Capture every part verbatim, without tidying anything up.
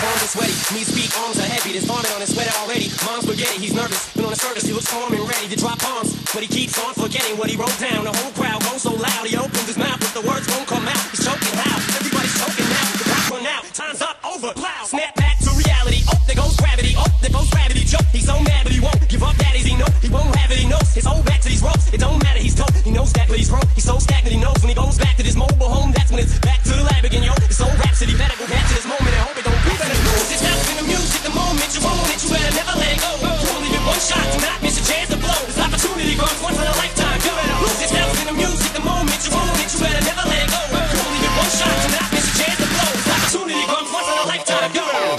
palms are sweaty, knees weak, arms are heavy. There's vomit on his sweater already. Mom's spaghetti, he's nervous, but on the surface he looks calm and ready to drop bombs. But he keeps on forgetting what he wrote down. The whole crowd goes so loud, he opens his mouth, but the words won't come out. He's choking loud, everybody's choking now. The clock run out, time's up, over, loud. Snap back to reality, oh, there goes gravity, oh, there goes gravity. Joke, he's so mad, but he won't give up. Daddies, he know he won't have it. He knows his whole back to these ropes. It don't matter, he's dope. He knows that, but he's broke. He's so stagnant, he knows when he goes back to this mobile home. That's when it's back to the lab again, yo. It's so rhapsody, better go back to this moment and hope it don't be better. Lose yourself in the music, the moment you own it, you better never let go. You only get one shot, do not miss a chance to blow. This opportunity comes once in a lifetime. You better lose yourself in the music, the moment you own it, you better never let go. You only get one shot, do not miss a chance to blow. This opportunity comes once in a lifetime. You better.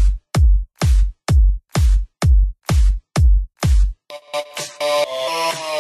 Oh,